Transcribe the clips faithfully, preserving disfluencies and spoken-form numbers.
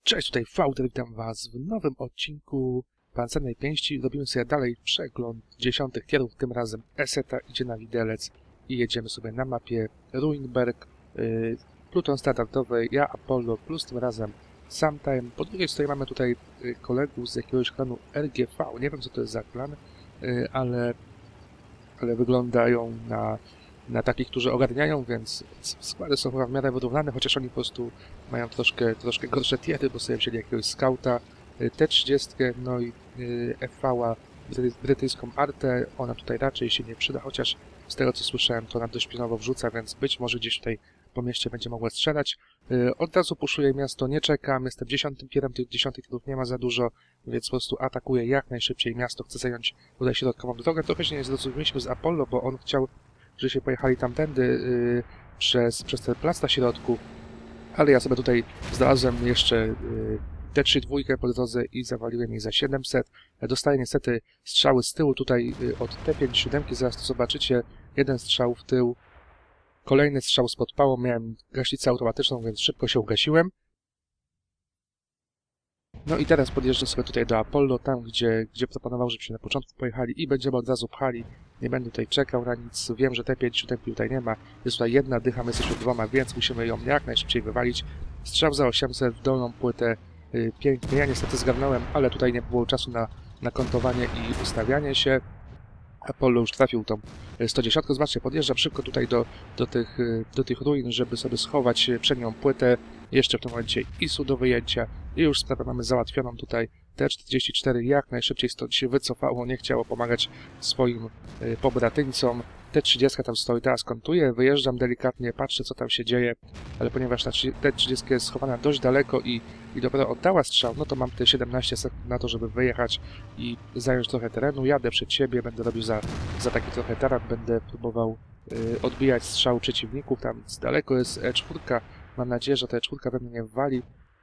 Cześć, tutaj Fauter, witam was w nowym odcinku Pancernej Pięści. Robimy sobie dalej przegląd dziesiątych tierów, tym razem Eseta idzie na widelec i jedziemy sobie na mapie Ruinberg, yy, Pluton standardowej, ja Apollo, plus tym razem Sometime. Po drugiej stronie mamy tutaj yy, kolegów z jakiegoś klanu R G V, nie wiem co to jest za klan, yy, ale, ale wyglądają na... na takich, którzy ogarniają, więc składy są chyba w miarę wyrównane, chociaż oni po prostu mają troszkę, troszkę gorsze tiery, bo sobie wzięli jakiegoś skauta, T trzydzieści, no i F V-a, brytyjską artę, ona tutaj raczej się nie przyda, chociaż z tego co słyszałem, to ona dość pionowo wrzuca, więc być może gdzieś tutaj po mieście będzie mogła strzelać. Od razu puszuję miasto, nie czekam, jestem dziesiątym tierem, tych dziesiątych tierów nie ma za dużo, więc po prostu atakuję jak najszybciej miasto, chcę zająć tutaj środkową drogę. Trochę się nie zrozumieliśmy z Apollo, bo on chciał, że się pojechali tamtędy yy, przez, przez ten plac na środku, ale ja sobie tutaj znalazłem jeszcze yy, T trzydzieści dwa po drodze i zawaliłem jej za siedemset. Dostaję niestety strzały z tyłu tutaj yy, od T pięćdziesiąt siedem, zaraz to zobaczycie, jeden strzał w tył, kolejny strzał spod pałą, miałem gaśnicę automatyczną, więc szybko się ugasiłem. No i teraz podjeżdżam sobie tutaj do Apollo, tam gdzie, gdzie proponował, żebyśmy na początku pojechali i będziemy od razu pchali. Nie będę tutaj czekał na nic, wiem, że T pięćdziesiąt siedem tutaj nie ma, jest tutaj jedna dycha, my jesteśmy dwoma, więc musimy ją jak najszybciej wywalić. Strzał za osiemset w dolną płytę, yy, pięknie, ja niestety zgarnąłem, ale tutaj nie było czasu na, na kontowanie i ustawianie się. Apollo już trafił tą sto dziesięć, zobaczcie, podjeżdżam szybko tutaj do, do, tych, do tych ruin, żeby sobie schować przednią płytę, jeszcze w tym momencie I S U do wyjęcia i już sprawę mamy załatwioną tutaj. T czterdzieści cztery jak najszybciej stąd się wycofało, nie chciało pomagać swoim y, pobratyńcom. T trzydzieści tam stoi, teraz kontuję, wyjeżdżam delikatnie, patrzę co tam się dzieje, ale ponieważ ta T trzydzieści jest schowana dość daleko i, i dopiero oddała strzał, no to mam te siedemnaście sekund na to, żeby wyjechać i zająć trochę terenu. Jadę przed siebie, będę robił za, za taki trochę taran, będę próbował y, odbijać strzał przeciwników, tam z daleko jest E cztery, mam nadzieję, że ta E cztery we mnie nie wwali.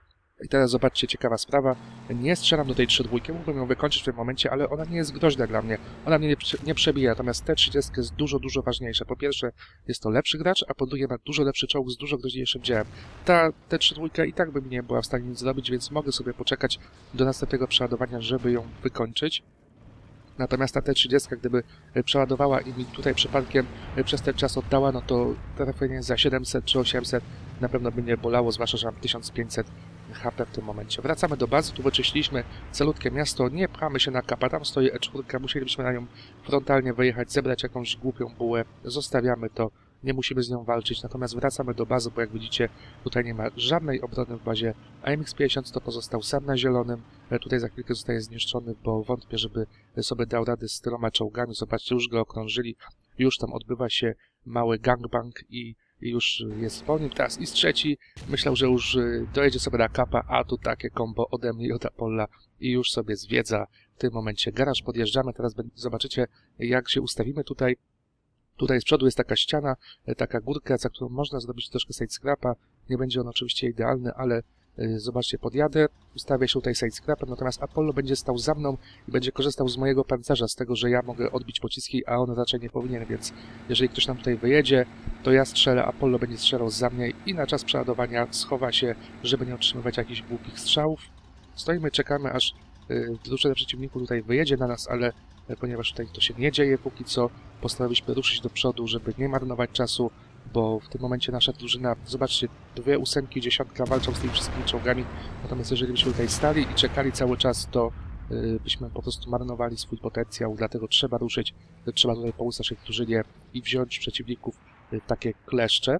I teraz zobaczcie, ciekawa sprawa, nie strzelam do tej trzy dwa, mógłbym ją wykończyć w tym momencie, ale ona nie jest groźna dla mnie, ona mnie nie, nie przebija, natomiast T trzydzieści jest dużo, dużo ważniejsza. Po pierwsze jest to lepszy gracz, a po drugie ma dużo lepszy czołg z dużo groźniejszym działem. Ta T trzy dwa i tak by nie była w stanie nic zrobić, więc mogę sobie poczekać do następnego przeładowania, żeby ją wykończyć. Natomiast ta T trzydzieści, gdyby przeładowała i mi tutaj przypadkiem przez ten czas oddała, no to trafienie za siedemset czy osiemset na pewno by nie bolało, zwłaszcza, że mam tysiąc pięćset H P w tym momencie. Wracamy do bazy, tu wyczyściliśmy calutkie miasto, nie pchamy się na kapa, tam stoi E cztery, musielibyśmy na nią frontalnie wyjechać, zebrać jakąś głupią bułę, zostawiamy to, nie musimy z nią walczyć, natomiast wracamy do bazy, bo jak widzicie, tutaj nie ma żadnej obrony w bazie, a M X pięćdziesiąt to pozostał sam na zielonym, tutaj za chwilkę zostaje zniszczony, bo wątpię, żeby sobie dał radę z tyloma czołgami, zobaczcie, już go okrążyli, już tam odbywa się mały gangbang i I już jest po nim. Teraz I S trzeci myślał, że już dojedzie sobie na kapa, a tu takie kombo ode mnie i od Apolla i już sobie zwiedza w tym momencie garaż. Podjeżdżamy, teraz zobaczycie jak się ustawimy tutaj. Tutaj z przodu jest taka ściana, taka górka, za którą można zrobić troszkę side-scrapa. Nie będzie on oczywiście idealny, ale zobaczcie, podjadę, ustawię się tutaj side-scrapem, natomiast Apollo będzie stał za mną i będzie korzystał z mojego pancerza, z tego, że ja mogę odbić pociski, a on raczej nie powinien, więc jeżeli ktoś nam tutaj wyjedzie, to ja strzelę, Apollo będzie strzelał za mnie i na czas przeładowania schowa się, żeby nie otrzymywać jakichś głupich strzałów. Stoimy, czekamy, aż yy, drużyna przeciwniku tutaj wyjedzie na nas, ale yy, ponieważ tutaj to się nie dzieje póki co, postanowiliśmy ruszyć do przodu, żeby nie marnować czasu, bo w tym momencie nasza drużyna, zobaczcie, dwie ósemki, dziesiątka walczą z tymi wszystkimi czołgami, natomiast jeżeli byśmy tutaj stali i czekali cały czas, to yy, byśmy po prostu marnowali swój potencjał, dlatego trzeba ruszyć, trzeba tutaj pomóc naszej drużynie i wziąć przeciwników yy, takie kleszcze.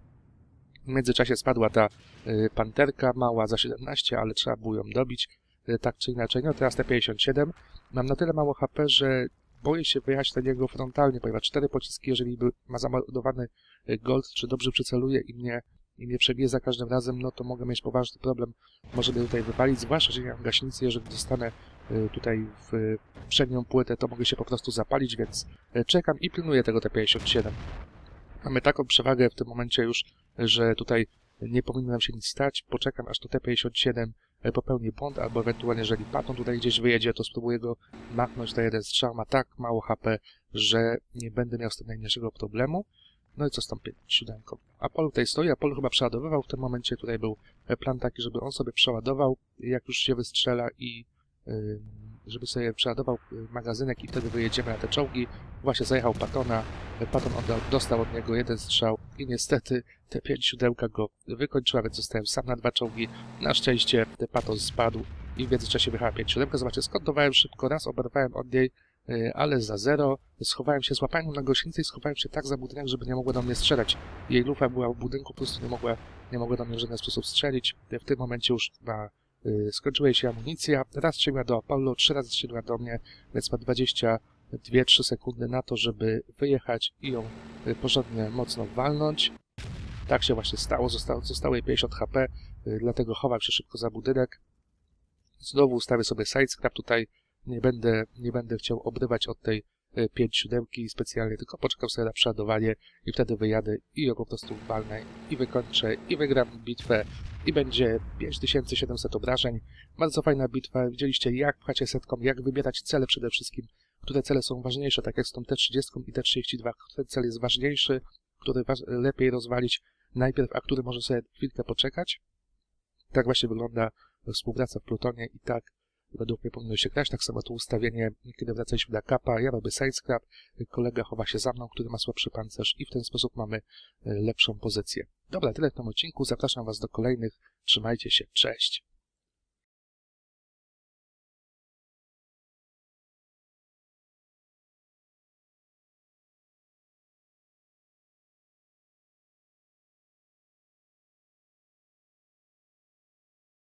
W międzyczasie spadła ta yy, panterka, mała za siedemnaście, ale trzeba było ją dobić, yy, tak czy inaczej. No teraz T pięćdziesiąt siedem, mam na tyle mało H P, że boję się wyjechać na niego frontalnie, ponieważ cztery pociski, jeżeli by ma załadowany gold, czy dobrze przyceluje i mnie, i mnie przebije za każdym razem, no to mogę mieć poważny problem, może mnie tutaj wypalić, zwłaszcza, że nie mam gaśnicy, jeżeli dostanę tutaj w przednią płytę, to mogę się po prostu zapalić, więc czekam i pilnuję tego T pięćdziesiąt siedem. Mamy taką przewagę w tym momencie już, że tutaj nie powinno nam się nic stać, poczekam aż to T pięćdziesiąt siedem popełni błąd, albo ewentualnie jeżeli Patton tutaj gdzieś wyjedzie, to spróbuję go machnąć na jeden strzał, ma tak mało H P, że nie będę miał z tym najmniejszego problemu. No i co z tą pięć siódemką? Apollo tutaj stoi, Apollo chyba przeładowywał w tym momencie, tutaj był plan taki, żeby on sobie przeładował, jak już się wystrzela i yy, żeby sobie przeładował magazynek i wtedy wyjedziemy na te czołgi. Właśnie zajechał Pattona, Patton oddał, dostał od niego jeden strzał i niestety te pięć siódemka go wykończyła, więc zostałem sam na dwa czołgi. Na szczęście Patton spadł i w międzyczasie wyjechała pięć siódemka. Zobaczcie, skontowałem szybko, raz oberwałem od niej, ale za zero. Schowałem się, złapałem ją na gąsienicę i schowałem się tak za budynek, żeby nie mogła do mnie strzelać. Jej lufa była w budynku, po prostu nie mogła, nie mogła do mnie w żaden sposób strzelić. W tym momencie już ma, y, skończyła jej się amunicja. Raz strzeliła do Apollo, trzy razy strzeliła do mnie, więc ma dwadzieścia dwie trzy sekundy na to, żeby wyjechać i ją y, porządnie mocno walnąć. Tak się właśnie stało, zostało, zostało jej pięćdziesiąt H P, y, dlatego chowam się szybko za budynek. Znowu ustawię sobie sidescrap tutaj. Nie będę, nie będę chciał obrywać od tej pięć siódemki specjalnie, tylko poczekam sobie na przeładowanie i wtedy wyjadę i ją po prostu walnę i wykończę i wygram bitwę i będzie pięć tysięcy siedemset obrażeń. Bardzo fajna bitwa. Widzieliście, jak pchacie setką, jak wybierać cele przede wszystkim, które cele są ważniejsze, tak jak z tą T trzydzieści i T trzydzieści dwa, który cel jest ważniejszy, który waż lepiej rozwalić najpierw, a który może sobie chwilkę poczekać. Tak właśnie wygląda współpraca w Plutonie i tak według mnie powinno się grać. Tak samo to ustawienie, kiedy wracaliśmy na kapa, ja robię sidescrap, kolega chowa się za mną, który ma słabszy pancerz i w ten sposób mamy lepszą pozycję. Dobra, tyle w tym odcinku. Zapraszam Was do kolejnych. Trzymajcie się. Cześć!